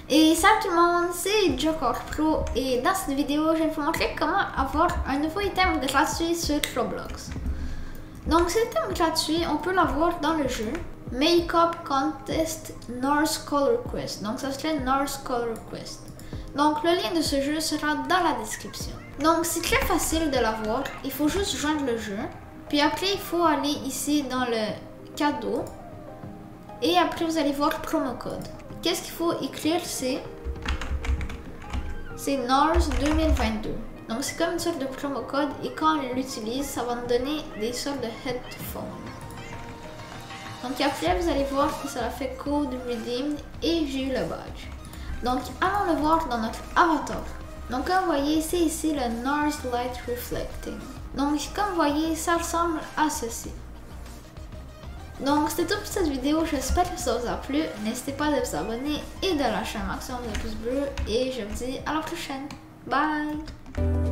Et salut tout le monde, c'est Joker Pro et dans cette vidéo, je vais vous montrer comment avoir un nouveau item gratuit sur Roblox. Donc cet item gratuit, on peut l'avoir dans le jeu Make-up Contest Norse Color Quest. Donc ça serait Norse Color Quest. Donc le lien de ce jeu sera dans la description. Donc c'est très facile de l'avoir, il faut juste joindre le jeu. Puis après il faut aller ici dans le cadeau. Et après vous allez voir promo code. Qu'est-ce qu'il faut écrire, c'est Norse 2022. Donc c'est comme une sorte de promo code et quand on l'utilise, ça va nous donner des sortes de headphones. Donc après vous allez voir que ça a fait code redeemed et j'ai eu le badge. Donc allons le voir dans notre avatar. Donc comme vous voyez, c'est ici le Norse Light Reflecting. Donc comme vous voyez, ça ressemble à ceci. Donc c'était tout pour cette vidéo, j'espère que ça vous a plu. N'hésitez pas de vous abonner et de lâcher un maximum de pouces bleus. Et je vous dis à la prochaine. Bye!